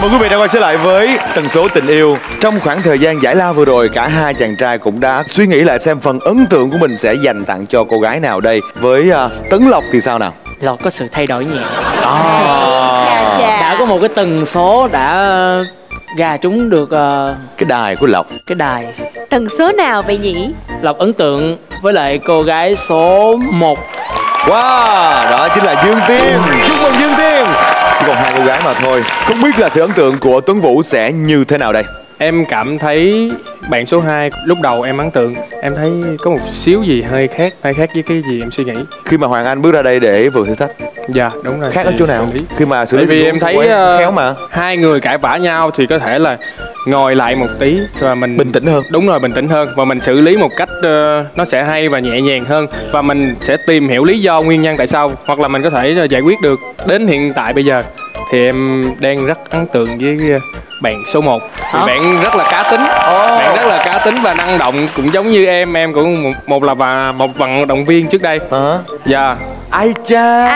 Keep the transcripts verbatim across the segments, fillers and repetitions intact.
mừng quý vị đã quay trở lại với Tần số tình yêu. Trong khoảng thời gian giải lao vừa rồi, cả hai chàng trai cũng đã suy nghĩ lại xem phần ấn tượng của mình sẽ dành tặng cho cô gái nào đây. Với uh, Tấn Lộc thì sao nào? Lộc có sự thay đổi nhẹ. À. Đã có một cái tần số đã gà trúng được uh, cái đài của Lộc. Cái đài. Tần số nào vậy nhỉ? Lộc ấn tượng với lại cô gái số một. Wow, đó chính là Dương Tiên. Chúc mừng Dương Tiên. Chỉ còn hai cô gái mà thôi. Không biết là sự ấn tượng của Tuấn Vũ sẽ như thế nào đây? Em cảm thấy bạn số hai lúc đầu em ấn tượng, em thấy có một xíu gì hơi khác, hơi khác với cái gì em suy nghĩ. Khi mà Hoàng Anh bước ra đây để vượt thử thách. Dạ đúng rồi. Khác ở chỗ nào? Khi mà xử lý vì em thấy uh, khéo mà hai người cãi vã nhau thì có thể là ngồi lại một tí và mình bình tĩnh hơn. Đúng rồi, bình tĩnh hơn và mình xử lý một cách uh, nó sẽ hay và nhẹ nhàng hơn, và mình sẽ tìm hiểu lý do nguyên nhân tại sao, hoặc là mình có thể uh, giải quyết được. Đến hiện tại bây giờ thì em đang rất ấn tượng với uh, bạn số một. Thì bạn rất là cá tính. Oh. Bạn rất là cá tính và năng động, cũng giống như em. Em cũng một, một là và một vận động viên trước đây. Hả? Dạ. Ai cha.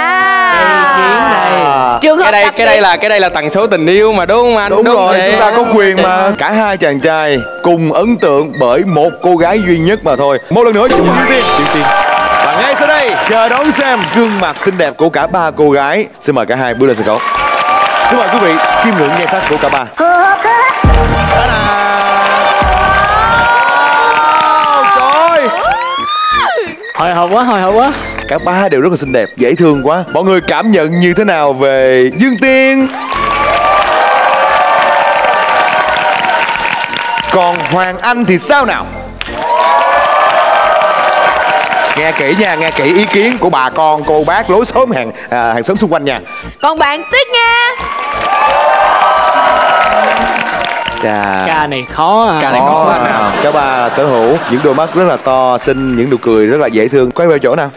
À. Trường hợp cái đây cái đây là cái đây là tần số tình yêu mà, đúng không anh? Đúng, đúng rồi, vậy. Chúng ta có quyền mà. Cả hai chàng trai cùng ấn tượng bởi một cô gái duy nhất mà thôi. Một lần nữa chúc mừng Dương Tiên. Và ngay sau đây chờ đón xem gương mặt xinh đẹp của cả ba cô gái. Xin mời cả hai bước lên sân khấu. Xin mời quý vị chiêm ngưỡng nhan sắc của cả ba. Trời, hồi hộp quá, hồi hộp quá. cả ba đều rất là xinh đẹp, dễ thương quá. Mọi người cảm nhận như thế nào về Dương Tiên? Còn Hoàng Anh thì sao nào? Nghe kỹ nha, nghe kỹ ý kiến của bà con, cô bác, lối xóm hàng à, hàng xóm xung quanh nha. Còn bạn Tuyết Nga. Chà. Ca này khó à. Ca này khó quá nào. Cả ba sở hữu những đôi mắt rất là to, xinh, những nụ cười rất là dễ thương. Quay về chỗ nào.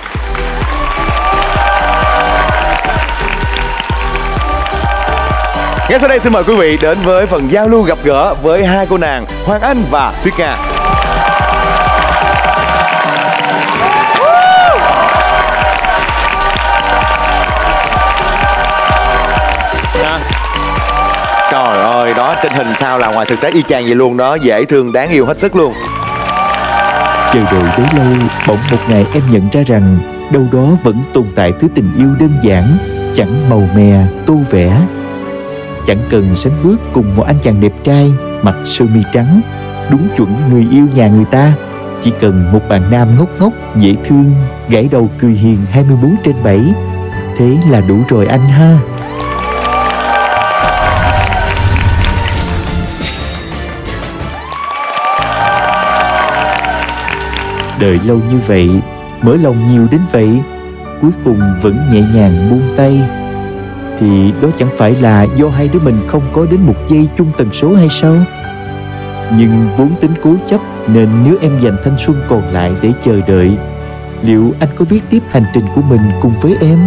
Ngay sau đây xin mời quý vị đến với phần giao lưu gặp gỡ với hai cô nàng Hoàng Anh và Tuyết Nga. Trời ơi, đó trên hình sao là ngoài thực tế y chang vậy luôn đó, dễ thương, đáng yêu hết sức luôn. Chờ đợi bấy lâu, bỗng một ngày em nhận ra rằng đâu đó vẫn tồn tại thứ tình yêu đơn giản, chẳng màu mè, tô vẽ. Chẳng cần sánh bước cùng một anh chàng đẹp trai, mặc sơ mi trắng, đúng chuẩn người yêu nhà người ta. Chỉ cần một bạn nam ngốc ngốc, dễ thương, gãi đầu cười hiền hai mươi bốn trên bảy. Thế là đủ rồi anh ha. Đợi lâu như vậy, mở lòng nhiều đến vậy, cuối cùng vẫn nhẹ nhàng buông tay, thì đó chẳng phải là do hai đứa mình không có đến một giây chung tần số hay sao? Nhưng vốn tính cố chấp nên nếu em dành thanh xuân còn lại để chờ đợi, liệu anh có viết tiếp hành trình của mình cùng với em?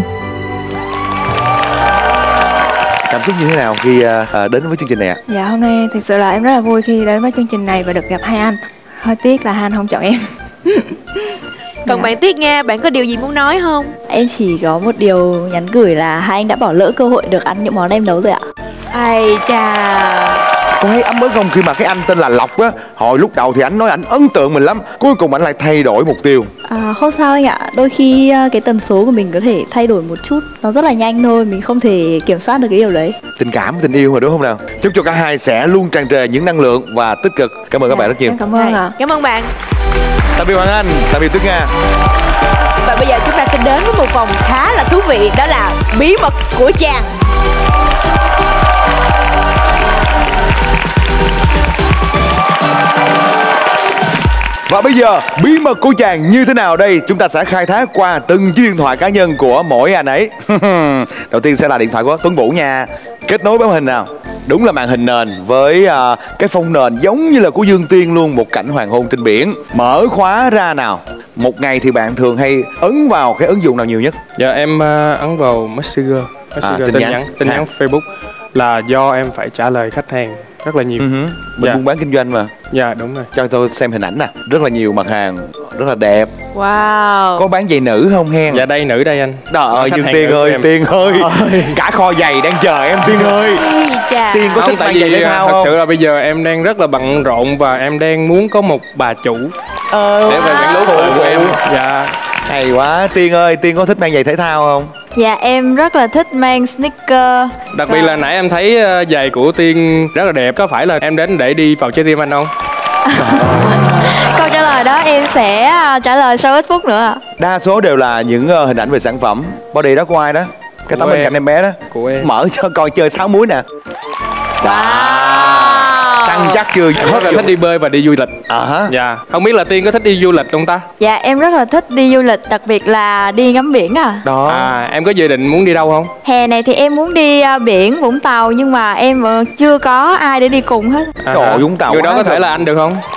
Cảm xúc như thế nào khi uh, đến với chương trình này ạ? Dạ hôm nay thực sự là em rất là vui khi đến với chương trình này và được gặp hai anh. Hơi tiếc là hai anh không chọn em. Còn dạ. bạn Tuyết Nga, bạn có điều gì muốn nói không? Em chỉ có một điều nhắn gửi là hai anh đã bỏ lỡ cơ hội được ăn những món em nấu rồi ạ. Ai chà. Có thấy ấm ức không khi mà cái anh tên là Lộc á, hồi lúc đầu thì anh nói anh ấn tượng mình lắm, cuối cùng anh lại thay đổi mục tiêu. À, không sao anh ạ, đôi khi cái tần số của mình có thể thay đổi một chút, nó rất là nhanh thôi, mình không thể kiểm soát được cái điều đấy. Tình cảm, tình yêu mà đúng không nào? Chúc cho cả hai sẽ luôn tràn trề những năng lượng và tích cực. Cảm ơn dạ, các bạn rất nhiều. Em cảm ơn ạ. Cảm ơn bạn. Tạm biệt Hoàng Anh, tạm biệt Tuyết Nga. Và bây giờ chúng ta sẽ đến với một vòng khá là thú vị, đó là bí mật của chàng. Và bây giờ bí mật của chàng như thế nào đây? Chúng ta sẽ khai thác qua từng chiếc điện thoại cá nhân của mỗi anh ấy. Đầu tiên sẽ là điện thoại của Tuấn Vũ nha. Kết nối với màn hình nào. Đúng là màn hình nền với uh, cái phông nền giống như là của Dương Tiên luôn, một cảnh hoàng hôn trên biển. Mở khóa ra nào. Một ngày thì bạn thường hay ấn vào cái ứng dụng nào nhiều nhất? Dạ em uh, ấn vào Messenger, Messenger à, tin, tin nhắn, nhắn tin nhắn Facebook, là do em phải trả lời khách hàng rất là nhiều. Uh-huh. Mình dạ. buôn bán kinh doanh mà. Dạ đúng rồi. Cho tôi xem hình ảnh nè. Rất là nhiều mặt hàng, rất là đẹp. Wow. Có bán giày nữ không hen? Dạ đây nữ đây anh. Trời ơi Dương Tiên ơi, Tiên ơi. Cả kho giày đang chờ em Tiên ơi. Chà. Yeah. Tiên có Không, thích tại mang giày vì thể thao thật không? sự là bây giờ em đang rất là bận rộn và em đang muốn có một bà chủ Ờ, để về quản lý vợ của em. Dạ. hay quá. Tiên ơi, Tiên có thích mang giày thể thao không? Dạ em rất là thích mang sneaker. Đặc biệt là nãy em thấy ờ, giày của Tiên rất là đẹp. Có phải là em đến để đi vào trái tim anh không? Câu trả lời đó em sẽ à, trả lời sau ít phút nữa ạ. Đa số đều là những ờ, hình ảnh về sản phẩm. Body đó của ai đó? Cái tấm Của bên em. cạnh em bé đó. Của em. Mở cho coi chơi sáu múi nè. Săn chắc chưa? Em rất là thích đi bơi và đi du lịch. À hả? Dạ. Không biết là Tiên có thích đi du lịch không ta? Dạ em rất là thích đi du lịch, đặc biệt là đi ngắm biển à. Đó. À, em có dự định muốn đi đâu không? Hè này thì em muốn đi à, biển Vũng Tàu, nhưng mà em ờ, chưa có ai để đi cùng hết. À, Trời ơi, Vũng Tàu người đó quá có thể rồi. là anh được không?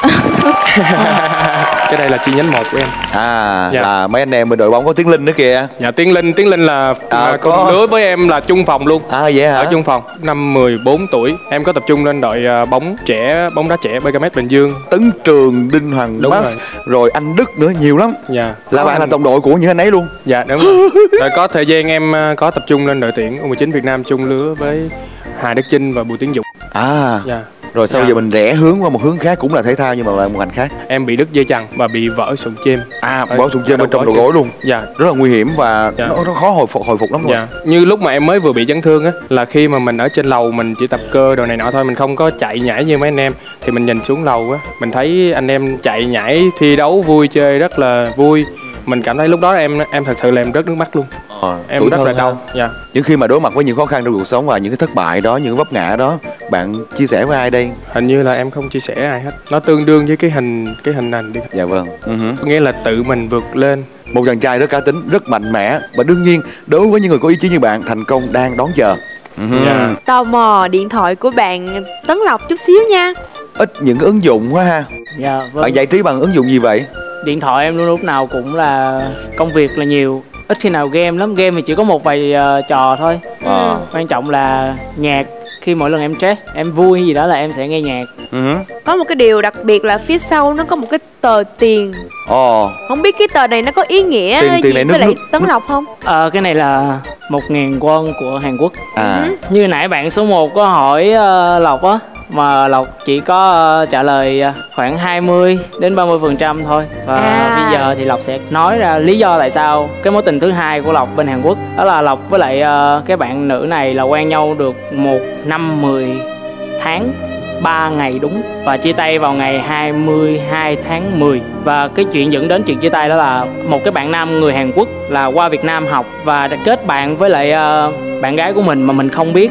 Cái đây là chi nhánh một của em. À, Dạ. là mấy anh em bên đội bóng có Tiến Linh nữa kìa. Dạ, Tiến Linh, Tiến Linh là À, à, có. cùng lứa với em là chung phòng luôn. À vậy hả? Ở chung phòng. Năm mười bốn tuổi em có tập trung lên đội à, bóng trẻ, bóng đá trẻ bê ca em Bình Dương. Tấn Trường, Đinh Hoàng Đúng Max, rồi. rồi anh Đức nữa, nhiều lắm. Dạ. Là Có bạn là anh- đồng đội của những anh ấy luôn. Dạ đúng rồi. Rồi có thời gian em à, có tập trung lên đội tuyển U mười chín Việt Nam chung lứa với Hà Đức Chinh và Bùi Tiến Dũng. À, Dạ. rồi sau Dạ. giờ mình rẽ hướng qua một hướng khác, cũng là thể thao nhưng mà là một ngành khác. Em bị đứt dây chằng và bị vỡ sụn chêm. À, Ở- bỏ sụn ở trên bên đầu trong đầu gối gối luôn. Dạ. Rất là nguy hiểm và Dạ. nó, nó khó hồi phục hồi phục lắm luôn. Dạ. Như lúc mà em mới vừa bị chấn thương á, là khi mà mình ở trên lầu mình chỉ tập cơ đồ này nọ thôi, mình không có chạy nhảy như mấy anh em, thì mình nhìn xuống lầu á, mình thấy anh em chạy nhảy thi đấu vui chơi rất là vui. Mình cảm thấy lúc đó em em thật sự là em rớt nước mắt luôn. Ờ, Em tuổi rất thơ là ha. đau. Dạ. Những khi mà đối mặt với những khó khăn trong cuộc sống và những cái thất bại đó, những cái vấp ngã đó, bạn chia sẻ với ai đây? Hình như là em không chia sẻ ai hết. Nó tương đương với cái hình cái hình ảnh đi. Dạ vâng. Ừ hử. Có nghĩa là tự mình vượt lên. Một chàng trai rất cá tính, rất mạnh mẽ, và đương nhiên đối với những người có ý chí như bạn, thành công đang đón chờ. Ừ hử. Dạ. Tò mò điện thoại của bạn Tấn Lộc chút xíu nha. Ít những ứng dụng quá ha. Dạ vâng. Bạn giải trí bằng ứng dụng gì vậy? Điện thoại em luôn lúc nào cũng là công việc là nhiều, ít khi nào game lắm. Game thì chỉ có một vài ờ, trò thôi. Ờ. Quan trọng là nhạc. Khi mỗi lần em stress, em vui hay gì đó là em sẽ nghe nhạc. Ừ hử. Có một cái điều đặc biệt là phía sau nó có một cái tờ tiền. Ồ. Không biết cái tờ này nó có ý nghĩa Tiền- tiền gì này nước- với lại nước- Tấn Lộc không? Ờ, cái này là một ngàn won của Hàn Quốc. À. Như nãy bạn số một có hỏi ờ, Lộc á, mà Lộc chỉ có ờ, trả lời ờ, khoảng hai mươi đến ba mươi phần trăm thôi. Và À. bây giờ thì Lộc sẽ nói ra lý do tại sao cái mối tình thứ hai của Lộc bên Hàn Quốc. Đó là Lộc với lại ờ, cái bạn nữ này là quen nhau được một năm mười tháng ba ngày đúng, và chia tay vào ngày hai mươi hai tháng mười. Và cái chuyện dẫn đến chuyện chia tay đó là một cái bạn nam người Hàn Quốc là qua Việt Nam học và đã kết bạn với lại ờ, bạn gái của mình mà mình không biết.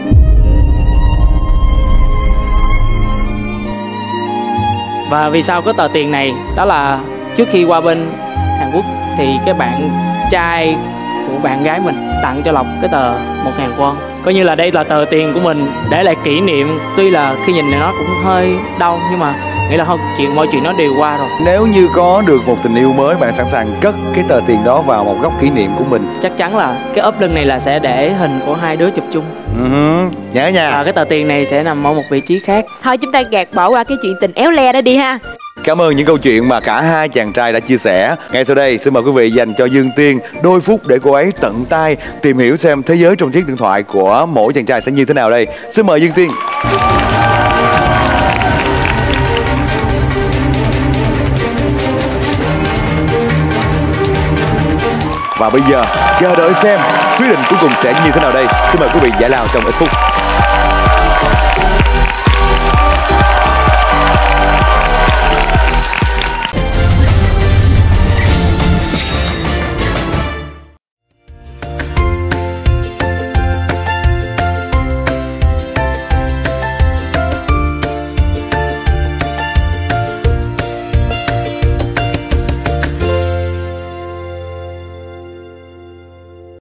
Và vì sao có tờ tiền này, đó là trước khi qua bên Hàn Quốc thì cái bạn trai của bạn gái mình tặng cho Lộc cái tờ một ngàn won. Coi như là đây là tờ tiền của mình để lại kỷ niệm. Tuy là khi nhìn này nó cũng hơi đau, nhưng mà nghĩ là thôi, chuyện mọi chuyện nó đều qua rồi. Nếu như có được một tình yêu mới, bạn sẵn sàng cất cái tờ tiền đó vào một góc kỷ niệm của mình. Chắc chắn là cái ốp lưng này là sẽ để hình của hai đứa chụp chung. Ừ hử. Nhớ nha. Và cái tờ tiền này sẽ nằm ở một vị trí khác. Thôi chúng ta gạt bỏ qua cái chuyện tình éo le đó đi ha. Cảm ơn những câu chuyện mà cả hai chàng trai đã chia sẻ. Ngay sau đây, xin mời quý vị dành cho Dương Tiên đôi phút để cô ấy tận tay tìm hiểu xem thế giới trong chiếc điện thoại của mỗi chàng trai sẽ như thế nào đây. Xin mời Dương Tiên. Và bây giờ, chờ đợi xem quyết định cuối cùng sẽ như thế nào đây. Xin mời quý vị giải lao trong ít phút.